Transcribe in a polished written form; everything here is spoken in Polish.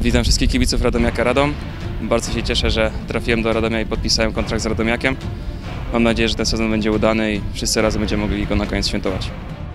Witam wszystkich kibiców Radomiaka Radom. Bardzo się cieszę, że trafiłem do Radomia i podpisałem kontrakt z Radomiakiem. Mam nadzieję, że ten sezon będzie udany i wszyscy razem będziemy mogli go na koniec świętować.